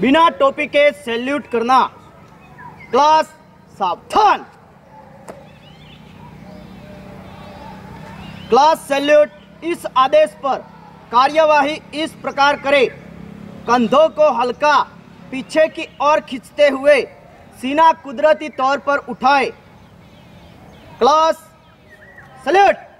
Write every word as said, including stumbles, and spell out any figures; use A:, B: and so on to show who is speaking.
A: बिना टोपी के सैल्यूट करना। क्लास सावधान। Class salute. इस आदेश पर कार्यवाही इस प्रकार करे। कंधों को हल्का पीछे की ओर खींचते हुए सीना कुदरती तौर पर उठाए। Class salute.